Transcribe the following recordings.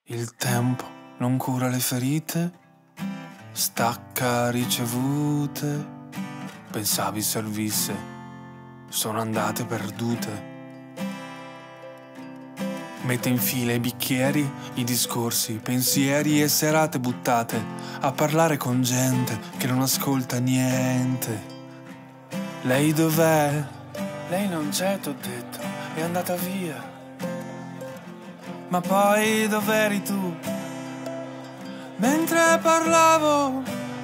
Il tempo non cura le ferite, stacca ricevute. Pensavi servisse, sono andate perdute. Mette in fila i bicchieri, i discorsi, pensieri e serate buttate a parlare con gente che non ascolta niente. Lei dov'è? Lei non c'è, t'ho detto, è andata via. Ma poi dov'eri tu? Mentre parlavo.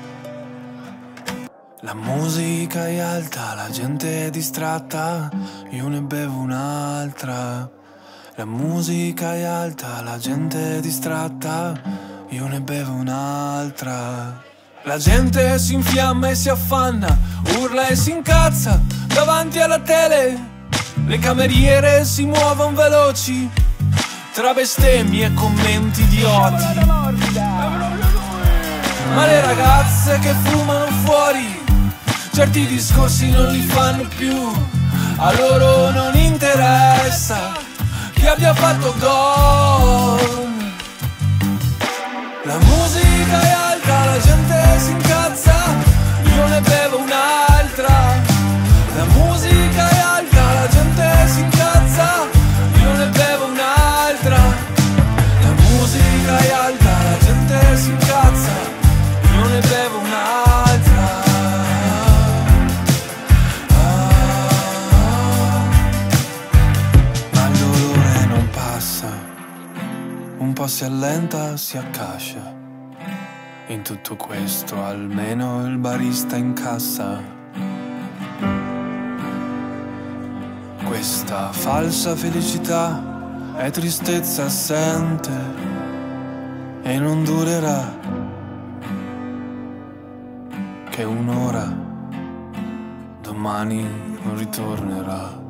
La musica è alta, la gente è distratta, io ne bevo un'altra. La musica è alta, la gente è distratta, io ne bevo un'altra. La gente si infiamma e si affanna, urla e si incazza davanti alla tele. Le cameriere si muovono veloci tra bestemmie e commenti idioti. Ma le ragazze che fumano fuori certi discorsi non li fanno più. A loro non interessa chi abbia fatto gol. La musica è alta, la gente si incazza, io ne bevo un'altra. La musica è alta, la gente si incazza, io ne bevo un'altra. La musica è alta, la gente si incazza, io ne bevo un'altra. Ma il dolore non passa, un po' si allenta, si accascia. In tutto questo almeno il barista incassa. Questa falsa felicità è tristezza assente e non durerà che un'ora, domani non ritornerà.